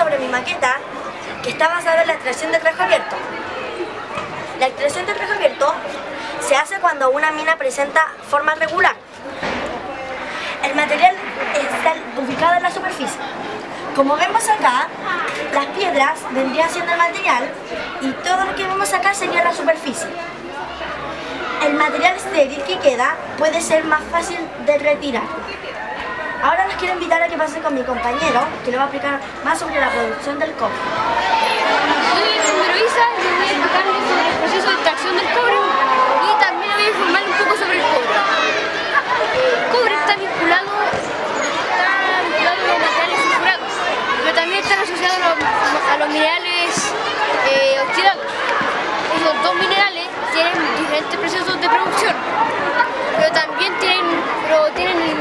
sobre mi maqueta, que está basada en la extracción de trajo abierto. La extracción de trajo abierto se hace cuando una mina presenta forma regular. El material está ubicado en la superficie. Como vemos acá, las piedras vendrían siendo el material y todo lo que vemos acá sería la superficie. El material estéril que queda puede ser más fácil de retirar. Ahora los quiero invitar a que pasen con mi compañero, que le va a explicar más sobre la producción del cobre. Soy el número Isa y les voy a explicarles sobre el proceso de extracción del cobre y también les voy a informar un poco sobre el cobre. El cobre está vinculado a los materiales sulfurados, pero también está asociado a los minerales oxidados. Esos dos minerales tienen diferentes procesos de producción, pero también tienen la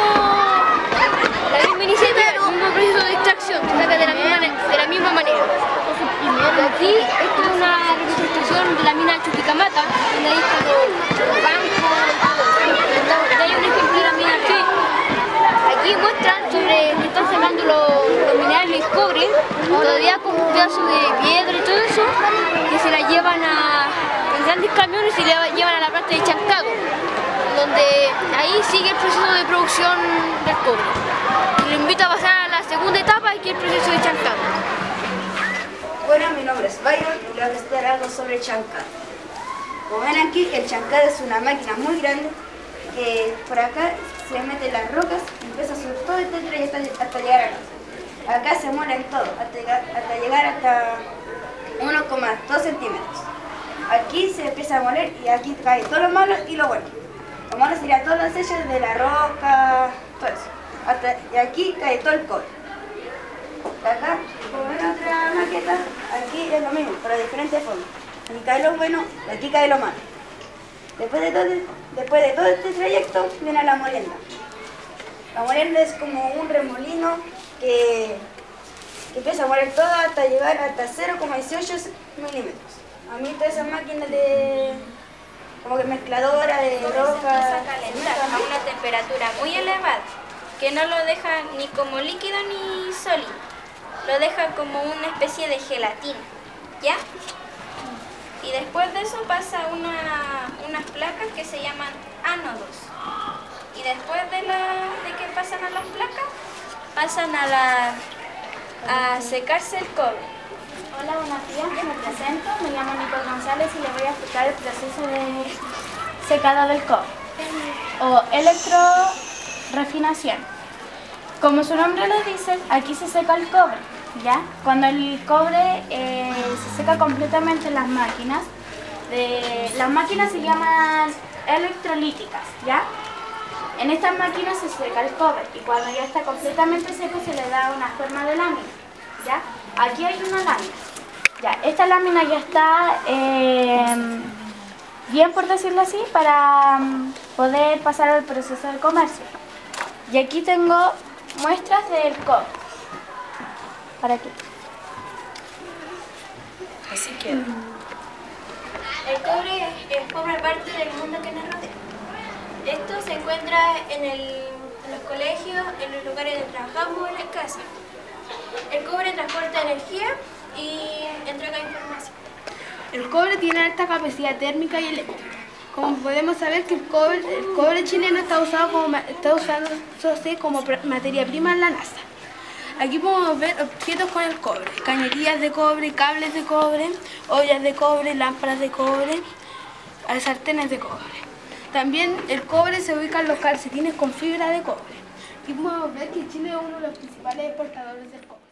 misma iniciativa, el mismo proceso de extracción, se saca de la misma manera. Aquí esto es una representación de la mina Chuquicamata, donde ahí están los bancos y todo. Hay un ejemplo de la mina aquí. Aquí muestran sobre que están sacando los minerales del cobre, todavía con un pedazo de piedra y todo eso, que se la llevan en grandes camiones y se la llevan a la planta de chancado, donde ahí sigue el proceso de producción del cobre. Y lo invito a pasar a la segunda etapa, que es el proceso de chancado. Bueno, mi nombre es Byron y les voy a presentar algo sobre el chancado. Como ven aquí, el chancado es una máquina muy grande que por acá se meten las rocas y empieza a subir todo este trayecto hasta llegar acá. Acá se muelen todo, hasta llegar hasta 1,2 centímetros. Aquí se empieza a moler y aquí cae todo lo malo y lo bueno. Lo malo sería todos los desechos de la roca, todo eso. Y aquí cae todo el cobre. Acá, como ven otra maqueta, aquí es lo mismo, pero de diferentes formas. Aquí cae lo bueno y aquí cae lo malo. Después de todo este trayecto viene la molienda. La molienda es como un remolino que empieza a moler todo hasta llegar hasta 0,18 milímetros. A mí todas esas máquinas como que mezcladora de roca a calentar a una temperatura muy elevada, que no lo deja ni como líquido ni sólido, lo deja como una especie de gelatina, ¿ya? Y después de eso pasa unas placas que se llaman ánodos. Y después de que pasan a las placas, pasan a secarse el cobre. Hola, buenos días, me presento, me llamo Nicole González y les voy a explicar el proceso de secado del cobre o electrorefinación. Como su nombre lo dice, aquí se seca el cobre, ¿ya? Cuando el cobre se seca completamente en las máquinas se llaman electrolíticas, ¿ya? En estas máquinas se seca el cobre y cuando ya está completamente seco se le da una forma de lámina, ¿ya? Aquí hay una lámina. Ya, esta lámina ya está bien, por decirlo así, para poder pasar al proceso de comercio. Y aquí tengo muestras del cobre. ¿Para qué? Así queda. El cobre forma parte del mundo que nos rodea. Esto se encuentra en los colegios, en los lugares donde trabajamos, en las casas. El cobre transporta energía y entrega información. El cobre tiene alta capacidad térmica y eléctrica. Como podemos saber que el cobre chileno está usándose como materia prima en la NASA. Aquí podemos ver objetos con el cobre, cañerías de cobre, cables de cobre, ollas de cobre, lámparas de cobre, sartenes de cobre. También el cobre se ubica en los calcetines con fibra de cobre. Aquí podemos ver que Chile es uno de los principales exportadores del cobre.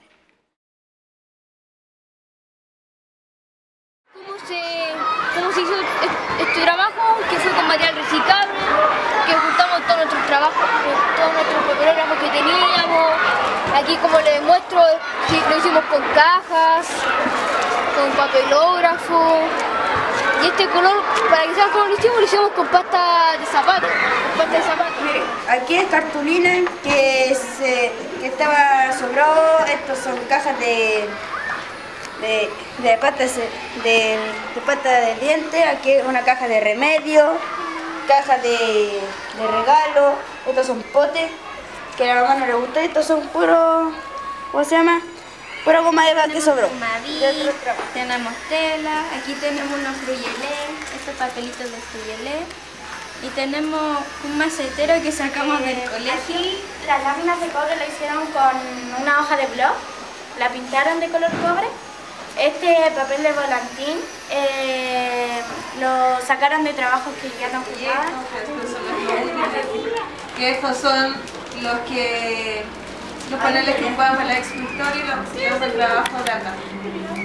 ¿Cómo se hizo este trabajo? Que fue con material reciclable, que juntamos todos nuestros trabajos, todos nuestros papelógrafos que teníamos. Aquí, como les muestro, lo hicimos con cajas, con papelógrafo. Y este color, para que sea el color lo hicimos con pasta de zapato. Mire, aquí es cartulina que estaba sobrado. Estos son cajas de pasta de diente. Aquí es una caja de remedio, caja de regalo. Estos son potes que a la mamá no le gustó. Estos son puros, ¿cómo se llama? Pura goma eva que sobró. Tenemos tenemos tela, aquí tenemos unos fruyelés, estos papelitos de fruyelé. Y tenemos un macetero que sacamos del colegio. Aquí las láminas de cobre la hicieron con una hoja de blog, la pintaron de color cobre. Este papel de volantín lo sacaron de trabajos que ya no ocupaban. Que estos son los paneles que ocupaban para el escritorio y los del trabajo de acá.